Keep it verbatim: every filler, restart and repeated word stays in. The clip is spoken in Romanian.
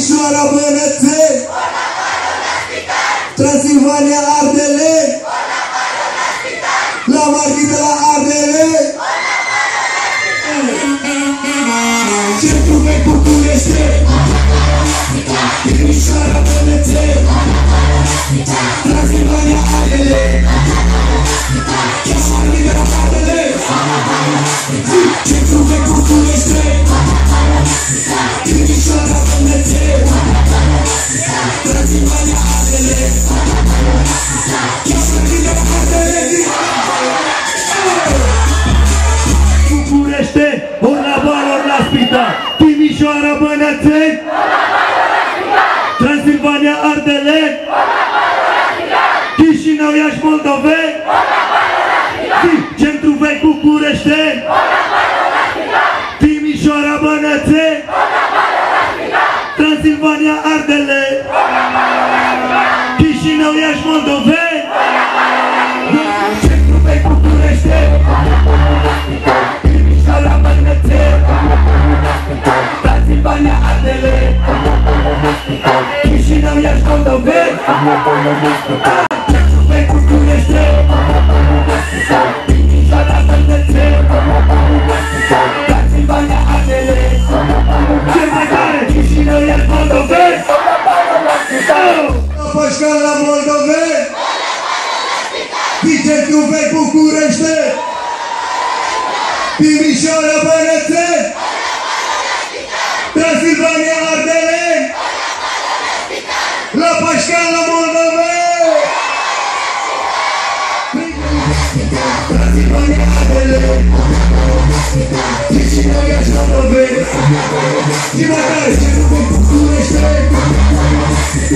Timișoara, Bănățeni, Transilvania, Ardeleeni, la Marghită, la Ardeleeni, Centru Vechi București, Timișoara, Bănățeni, Transilvania, Ardeleeni, Marghită, la Ardeleeni, Centru Vechi București, Timișoara, Bănățeni, Transilvania, Ardeleeni, Marghită, la Ardeleeni. Bucurește, ori la bar, ori la spital. Timișoara, Bănățeni, Transilvania, Ardeleeni, Chișinău, Iași, Moldoveni, Centru Vechi Bucureșteni, Timișoara, Bănățeni, Transilvania, Ardeleeni, Chișinău, Iași, Moldoveni, Centru Vechi Bucureșteni, Timișoara, Bănățeni, Transilvania, Ardeleeni, Chișinău, Iași, Moldoveni, Centru Vechi Bucureșteni, Timișoara, Bănățeni, Transilvania, Ardeleeni, cel mai tare, Chișinău, Iași, Moldoveni, Pașcan, la Moldoveni, Centru Vechi București, Timișoara, Bănățeni, Transilvania, Ardeleeni, la Pașcan, la Moldoveni, Transilvania, Ardeleeni, Chișinău, Iași, Moldoveni, și mai tare, Centru Vechi București,